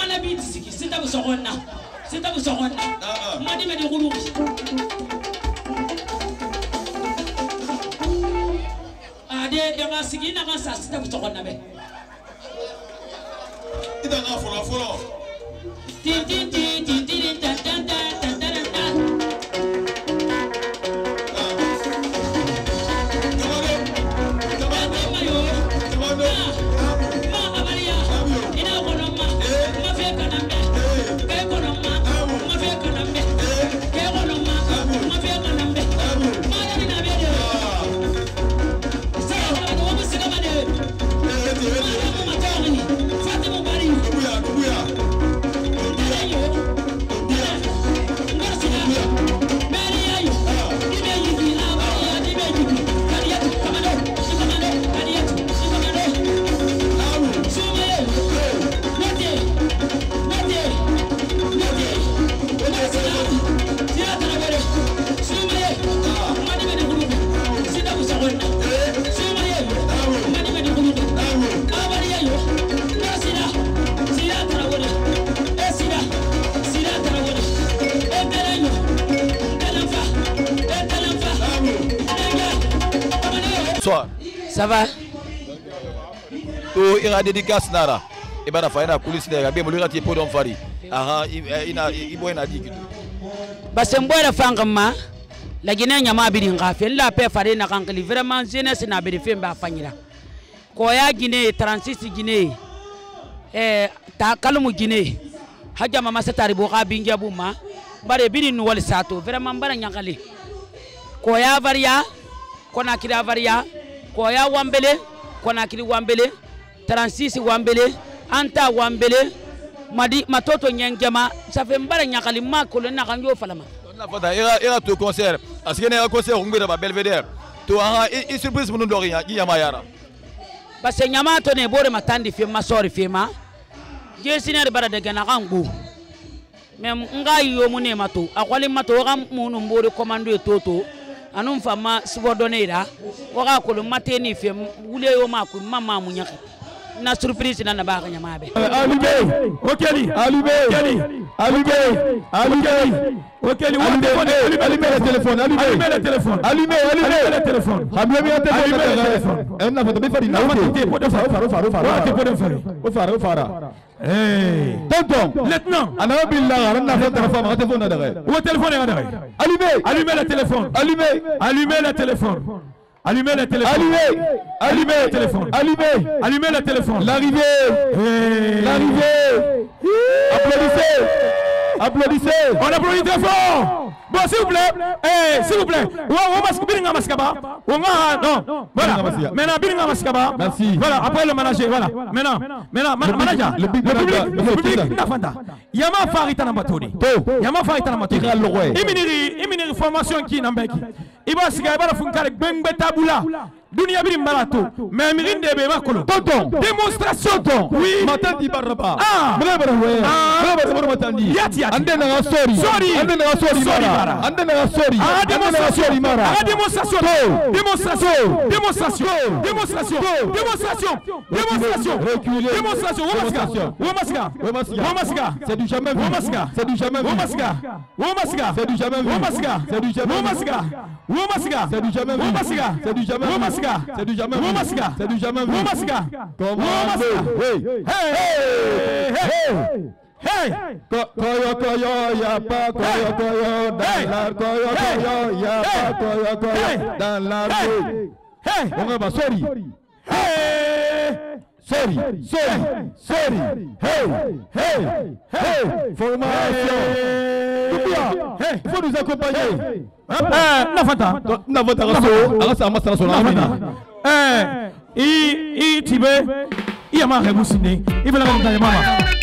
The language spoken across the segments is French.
Mana bitisi sita busogonna. Sita busogonna. Madi medi gulu. Ade yang asigi na kan sa sita busogonna be. Ida na folo. Tin tin tin tin tin tan tan tan tan tan. Ça va? To ira dédicace nara. E bana fa ina police de gabe mulira ti podon fari. Aha ina ibo ina diki. Basemboira fangama la Guinée nyama bidi ngafe la pe fari na kankali vraiment jeunesse na bidi femba fanyira. Koya Guinée 36 Guinée. Ta kalumu Guinée. Haja mama setari boka bingia buma. Bare bidi no wal sato vraiment bara nyankali. Koya varia kona kira varia koya wambele kona kiri wambele 36 wambele anta wambele madi matoto nyangema ça fait mbara nyakali makolo na kanjo falama na fata ira to concert parce que na concert ngbe ba Belvedere to aha i surprise mun do ya yama yara parce que nyama to ne bore matandi fi masori fi ma je siner bara de gana kangu même ngai yo mune mato akwali mato ga munu mbore commando toto anum fama subordonera waka ko mateni fe wule yo maku mama munyaka na surprise na baka nyamabe alibé okeli okeli allumez le téléphone allumez le téléphone allumez le téléphone on a fait des farines tonton lieutenant ana billah ana fait téléphone na dare o téléphone na dare allumez le téléphone allumez le téléphone allumez le téléphone allumez le téléphone allumez le téléphone l'arrivée applaudissez on applaudit très fort bon s'il vous plaît on maskaba non voilà maintenant biringa maskaba merci voilà après le manager voilà maintenant manager le public nafanda yama farita na matodi iminiri formation qui nambeki iba siga bara funkale bembe tabula dunia birim barato mais mirinde be makolo tonton démonstration ton oui matandi baraba bravo matandi yati andena ga sorry démonstration c'est du jamais vu Hey, koyo ya pa koyo dans la koyo ya pa koyo dans la hey, on va sorry. Sorry. Hey, formation. Hey, il faut nous accompagner. Nafata Tibé, il y a ma rébousine. Il veut la montagne, maman.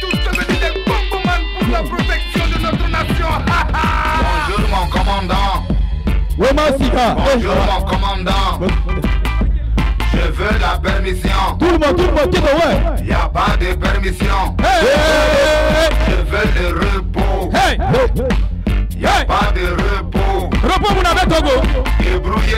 La protection de notre nation. Bonjour mon commandant. Bonjour mon commandant. Je veux la permission. Tout le monde, il n'y a pas de permission. Je veux le repos. Il n'y a pas de repos. Repos, mon ami Togo. Débrouillez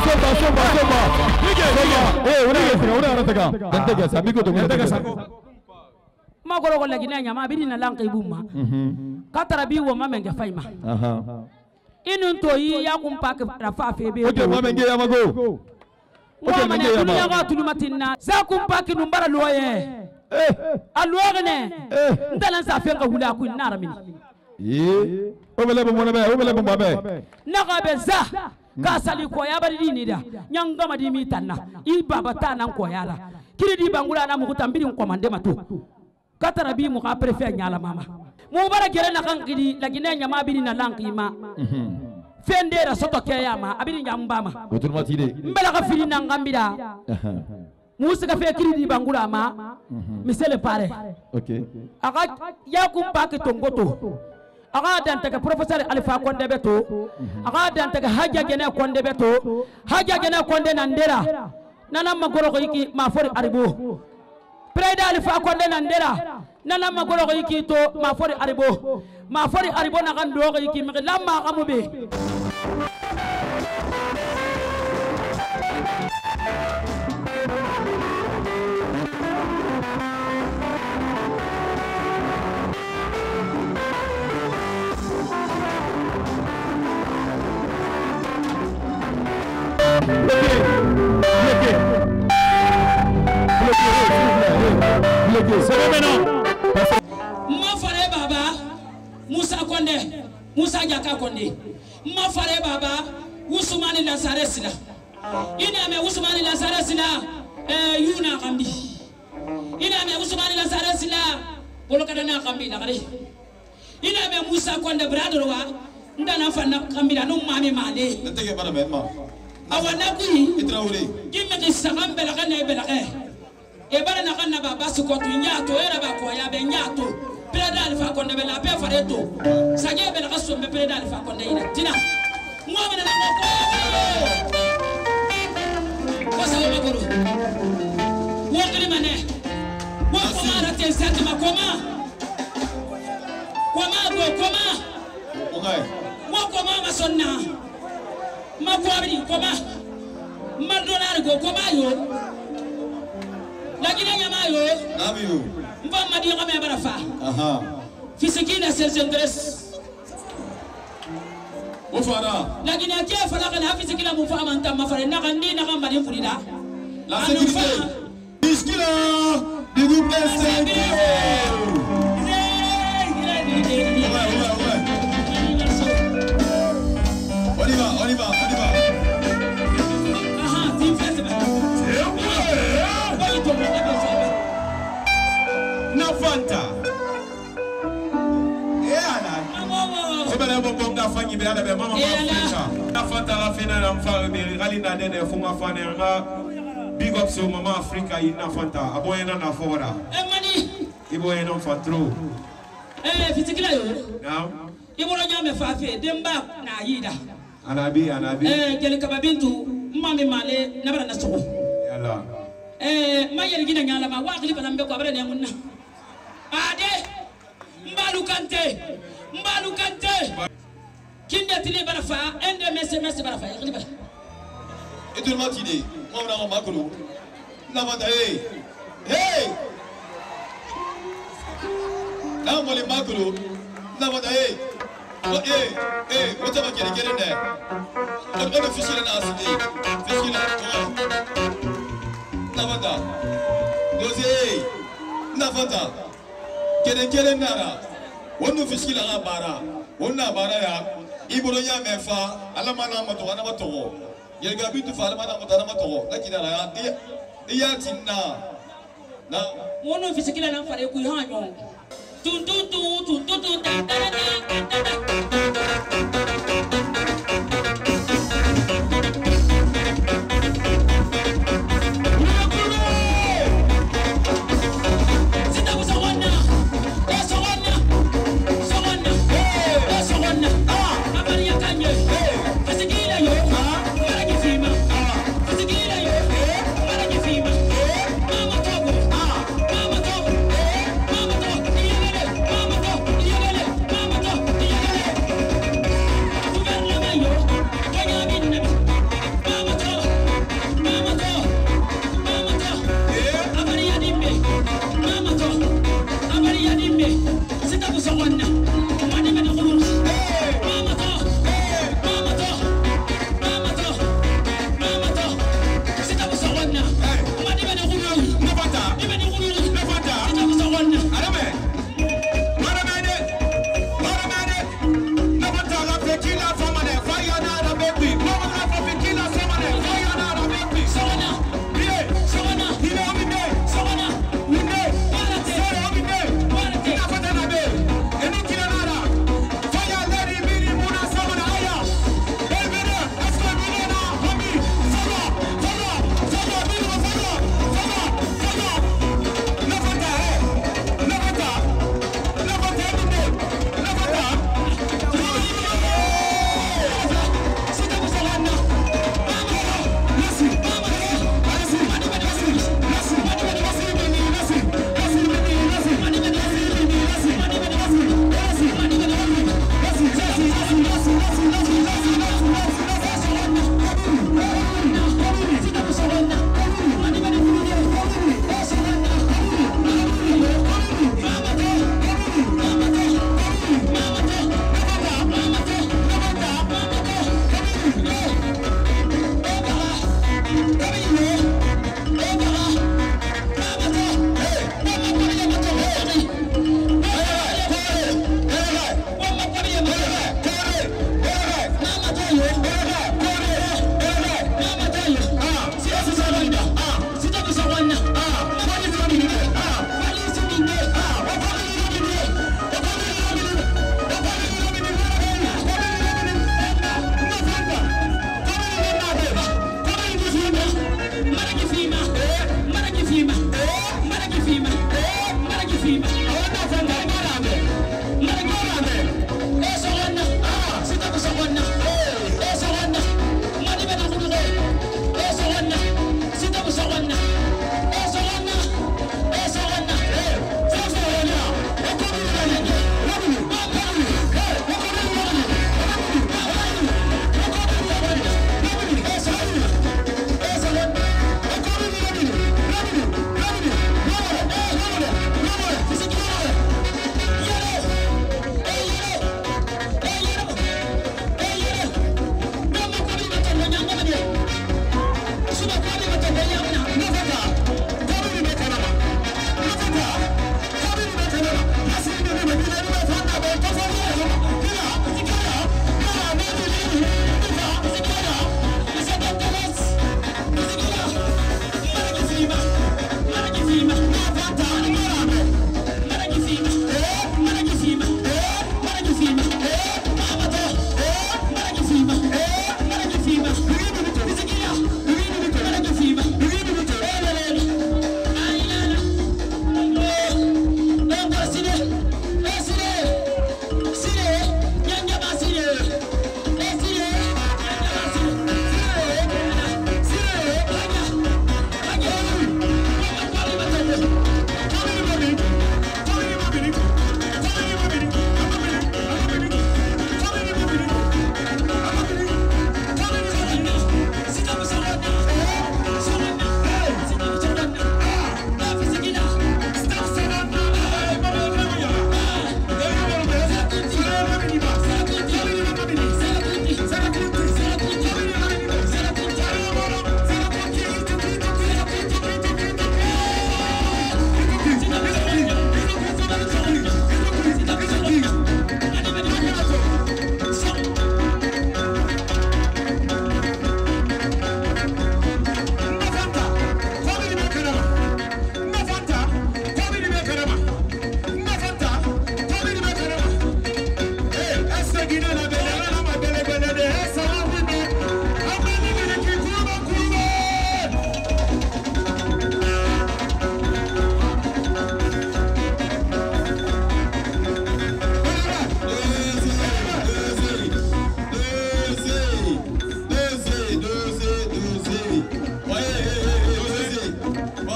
magoro ko lagi nanya ma bidi na lang kay buma katara bi wo ma menge fayma inun to yi ya kum pak rafa febe oke ma menge ya mago oke mane dunya ga tulumatinna za kum pak num bara loye alwogene ndalan sa fe ka hula ku nara mini o bele bo mona be o bele bo babe naga be za ka sali ko ya bari ni da nyanga madi mi tanna i baba tanan ko yala kiri di bangula na mu tambiri ko mande mato katara bi mu ka prefer nyala mama mu bara gere na kan kidi lagine nyama bini na lankima fende ra soto ke yama abini nyamba ma oturmati de mbela ka fili na ngambida musu ka fe kiri di bangula ma misele pare okay aka yakum pak tongoto aka danta ka professeur Alpha Konde beto aka danta ka haja gene Konde beto haja gene Konde nandera nana magoro ko yiki ma fori aribo Preda Alpha Konde nandera nana magoro ko yiki to ma fori aribo na kan do ko yiki mi lamma kamube Mafare baba Musa Konde Musa Jaka Konde Mafare baba Usmani Lazare sila ina me Usmani Lazare sila yuna kambi ina me Usmani Lazare sila bolokada na kambi na kare ina me Musa Konde brother wa ndana fanna kambi na no mami male tege bara me ma awana kui itrawure kimme ki sagam belaka ne belaka e bara na kanna baba sukotu nyato era ba ko ya be nyato Preda Alpha Konde bela pe fareto sage belaka sombe Preda Alpha Konde ina tina ngomena na ko sa o magoro wongri mane wo ko mara te sati makoma koma okay wo ko mama sonna makwabiri koma madolari go koma yo lagina nyama yo nabiyo mba madi ngame barafa aha fisikina selsentres o fara lagina ke fala kana fisikina mu fa amanta mafare na kan ni na kan mari furida la sécurité biskila du groupe SND on y va aha team festival na fanta bonga fanyi be ala be mama Afrika na fanta la fina na mfa be galinda dede funga fane nga big up so mama Afrika ina fanta aboyena na fora mani iboyena fatro fisikila yo na ibolo nyame fafe demba na yida anabi jeli kababintu mami male na bara na soko yalla mayel gina nyala ma wa klipa lambe ko bara ne munna ade mbalu kante kinde tili bara fa ende messe bara fa klipa itulmati de ngomna ko makulu na bata hey na mole makulu na bata wata ba kere ne on officiel na asidi officiel na bata doze na bata kere nara wonu officiel na bara wonna bara ya ibolo nya mefa alama na mato na mato yelga bitu fa alama na mato na mato lakini ara iya tinna na wono fisikila na fare ku hanyo tun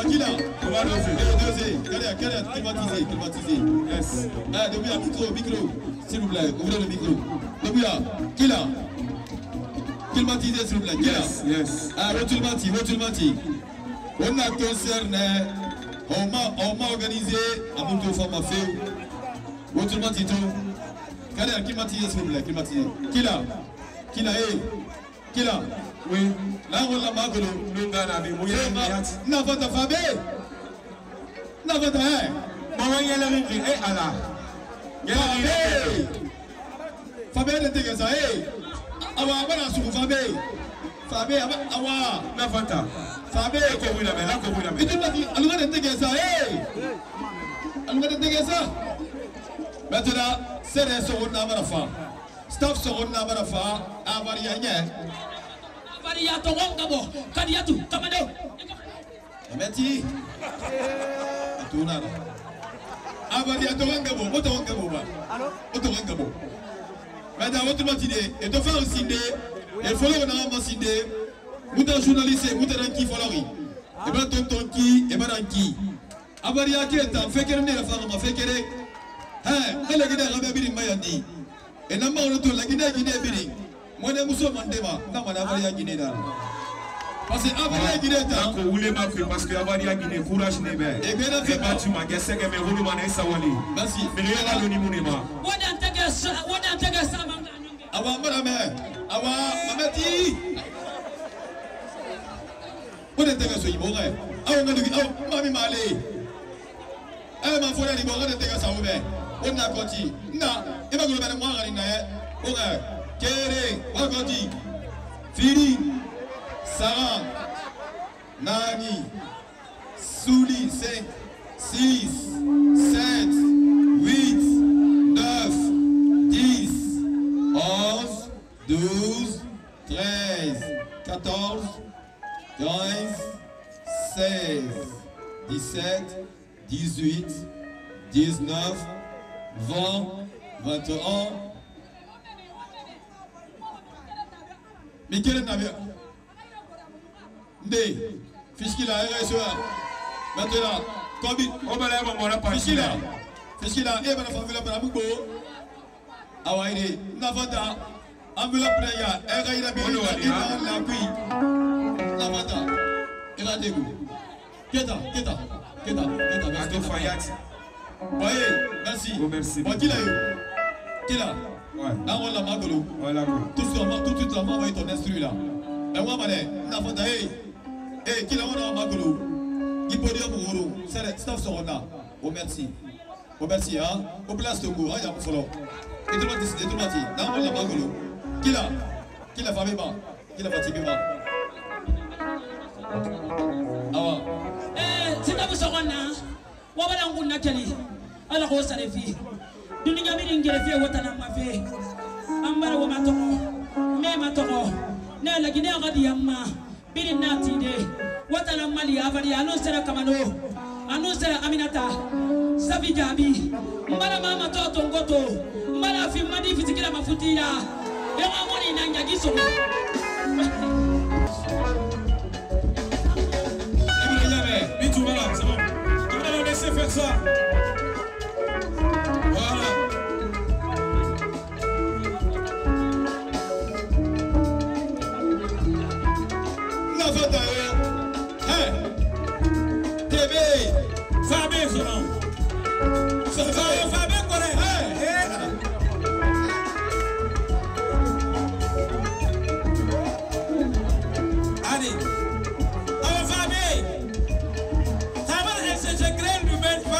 qui là? On va doser. Quel est climatisé. Yes. Depuis là, micro. S'il vous plaît, ouvrez le micro. Depuis là, qui là? Climatisé, s'il vous plaît. Qui là? Yes. Rotulmati. On a concerné, on m'a organisé à mon tour format fait. Rotulmati tout. Quel est climatisé, s'il vous plaît? Climatisé. Qui là? Oui. Là, on l'a marqué. N'avata Fabé. N'avata, hein? Maman, il y a la rue. Allah. Fabé, ne t'es que ça, Awa, voilà, sur Fabé, awa. N'avata. Fabé, comment il a mis? Et tu m'as dit, alors, ne t'es que ça, Maintenant, c'est les secondes à Marafa. Staff secondes à Marafa, à Variagne. Variato Wongabo, Kadiatu, Kamado. Meti. Tunara. Avariato Wangabo, Motowangabo. Motowangabo. Madame, votre matinée, et de faire un ciné, il faut qu'on a un ciné, ou d'un journaliste, ou d'un qui followi. Et bien, tonton qui, et bien, qui. Avariato est un fait qu'elle n'est la femme, fait qu'elle est. Elle a gagné un Biring Mayandi. Et n'a pas retour la Guinée Biring. Moi, je suis Mandema, non, on a Avaria Guinée. Parce que Avaria Guinée, vous voulez m'appeler parce que Avaria Guinée, courage n'est pas. Et bien, tu m'as gagné, mais vous demandez ça. Merci. Mais il y a l'anonymat. What un ça, Awa, madame, Awa, Mamati. What un tagaso, il mourrait. Awa, Mami Malé. Elle m'a fait les bords de Tagasa ouvert. On a continué. Na, il va gouverner moi à l'inaïe. Kéré, Wagodi, Fili, Sarah, Nani, Souli, 5, 6, 7, 8, 9, 10, 11, 12, 13, 14, 15, 16, 17, 18, 19, 20, 21, mais quel est le navire? Ndé, Fiskila, RSEA. Maintenant, Kobi, Fiskila, et ma famille la Panamuko. Awaïde, Navata, enveloppe Playa, Eraïda Biro, la Kui. Navata, Eradegu. Keta. Voyez, merci. Bon, qui l'a eu? Qui l'a? Là, on l'a magolo. Tout de suite, on va envoyer ton instru là. Mais moi, Navata, qui l'a on a magolo? Il peut dire pour vous, c'est le staff sur là. Oh, merci. Oh, merci, hein. Au place de vous, il y a un follow. Et tout le monde, là, on l'a magolo. Qui l'a fait bien? Qui l'a fait bien? Ah, c'est pas vous wabala nguna kali ala ko sare fi dunya mi ngere fi wotana ma fi ambara wa matoko me matoko ne la gine ngadi yamma biri nati de watana mali avali anu sera kamano anu sera aminata safi jabi mbara mama toto ngoto mbara fi madi fitikira mafutira yama moni nanya giso C'est bon. On va laisser faire ça. Voilà. La fête TV. Fabé, son nom. Fabé, quoi? Allez.